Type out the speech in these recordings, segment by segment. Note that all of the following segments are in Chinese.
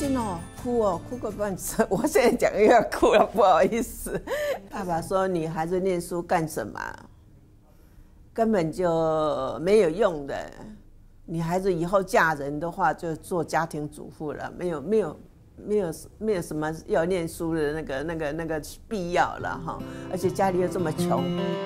心哦，哭哦，哭个半死。我现在讲又要哭了，不好意思。爸爸说：“女孩子念书干什么？根本就没有用的。女孩子以后嫁人的话，就做家庭主妇了，没有什么要念书的那个必要了哈。而且家里又这么穷。”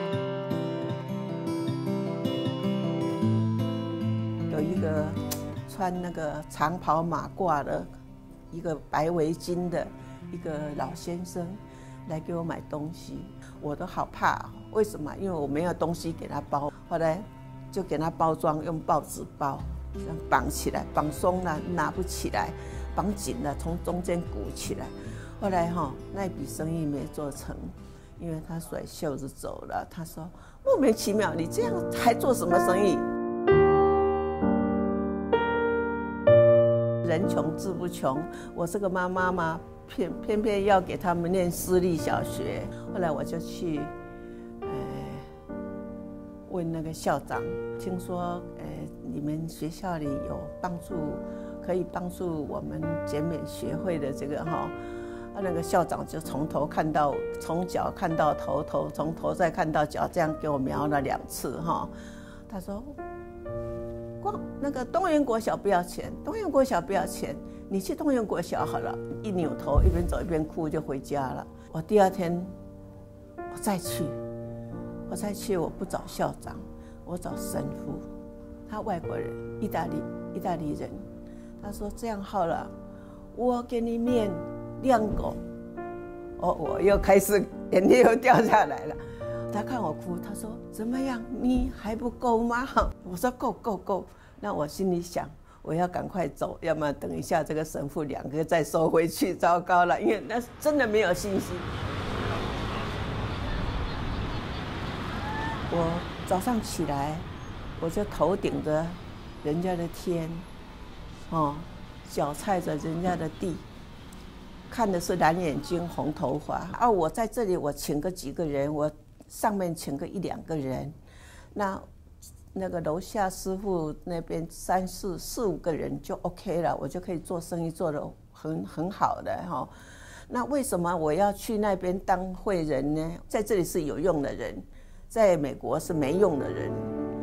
有一个穿那个长袍马褂的，一个白围巾的一个老先生来给我买东西，我都好怕。为什么？因为我没有东西给他包。后来就给他包装，用报纸包，这样绑起来，绑松了拿不起来，绑紧了从中间鼓起来。后来那一笔生意没做成，因为他甩袖子走了。他说莫名其妙，你这样还做什么生意？人穷志不穷，我是个妈妈嘛，偏偏要给他们念私立小学。后来我就去，问那个校长，听说你们学校里有可以帮助我们减免学费的这个那个校长就从脚看到头，从头再看到脚，这样给我描了2次他说。光那个东园国小不要钱，东园国小不要钱，你去东园国小好了。一扭头，一边走一边哭就回家了。我第2天我再去，我不找校长，我找神父，他外国人，意大利人。他说这样好了，我给你免2个。我又开始眼泪又掉下来了。他看我哭，他说怎么样？你还不够吗？我说够。那我心里想，我要赶快走，要么等一下这个神父2个再收回去，糟糕了，因为那真的没有信心。我早上起来，我就头顶着人家的天，脚踩着人家的地，看的是蓝眼睛红头发。我在这里，我请个几个人，我上面请个1、2个人，那个楼下师傅那边4、5个人就 OK 了，我就可以做生意做得很好的那为什么我要去那边当会人呢？在这里是有用的人，在美国是没用的人。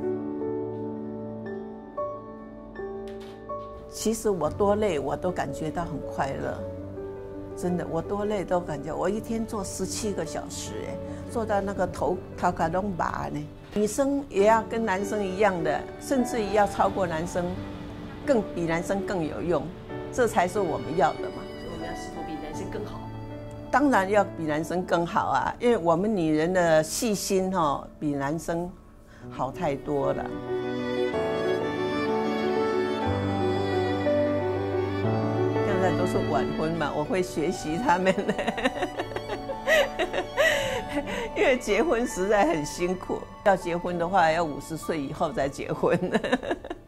其实我多累，我都感觉到很快乐。真的，我多累都感觉，我一天做17个小时，做到那个头壳都麻呢。女生也要跟男生一样的，甚至于要超过男生，比男生更有用，这才是我们要的嘛。 所以我们要试图比男生更好。 当然要比男生更好啊，因为我们女人的细心比男生好太多了。现在都是晚婚嘛，我会学习他们的，因为结婚实在很辛苦。要结婚的话，要50岁以后再结婚。